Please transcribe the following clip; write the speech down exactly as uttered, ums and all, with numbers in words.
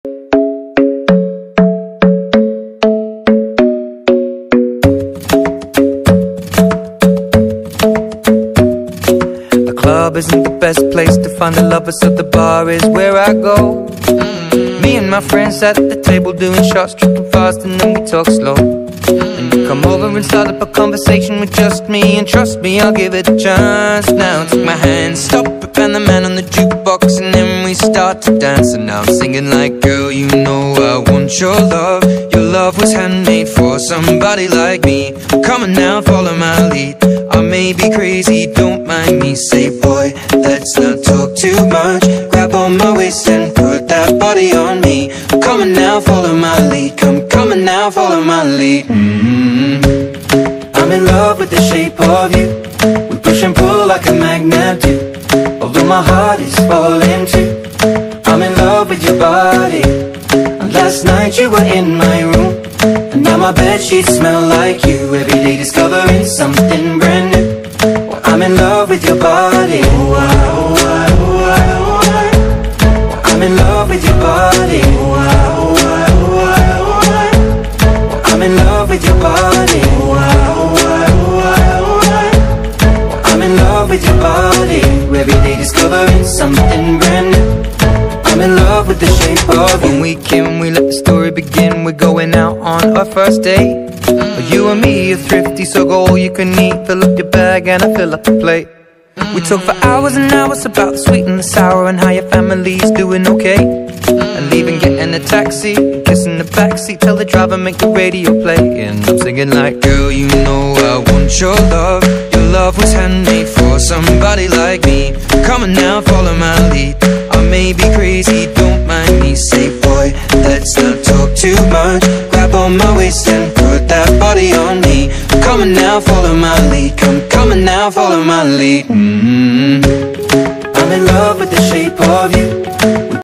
The club isn't the best place to find the lovers, so the bar is where I go. mm-hmm. Me and my friends at the table doing shots, tripping fast, and then we talk slow. mm-hmm. And you come over and start up a conversation with just me, and trust me, I'll give it a chance. Now take my hand, stop it, and the man on the jukebox, and then we start to dance. And now I'm singing like, girl, you know I want your love. Your love was handmade for somebody like me. Come on now, follow my lead. I may be crazy, don't mind me. Say, boy, let's not talk too much. Grab on my waist and put that body on me. Come on now, follow my lead. Come, come on now, follow my lead. mm-hmm. I'm in love with the shape of you. We push and pull like a magnet do. Although my heart is falling too, I'm in love with your body. And last night you were in my room, and now my bedsheets smell like you. Every day discovering something brand new. Well, I'm in love with your body. oh, I, oh, I, oh, I, oh, I. Well, I'm in love with your body. oh, I, oh, I, oh, I, oh, I. Well, I'm in love with your body. oh, I, oh, I, oh, I, oh, I. Well, I'm in love with your body. Every day discovering something brand new. I'm in love with the shape of you. When we came, we let the story begin. We're going out on our first date. mm-hmm. You and me are thrifty, so go all you can eat. Fill up your bag and I fill up the plate. mm-hmm. We talk for hours and hours about the sweet and the sour, and how your family's doing okay. mm-hmm. And leaving, getting a taxi, kissing the backseat, tell the driver make the radio play. And I'm singing like, girl, you know I want your love. Your love was handmade for somebody like me. Come on now, follow my lead. I may be crazy, don't mind me. Say, boy, let's not talk too much. Grab on my waist and put that body on me. Come on now, follow my lead. Come, come on now, follow my lead. mm-hmm. I'm in love with the shape of you.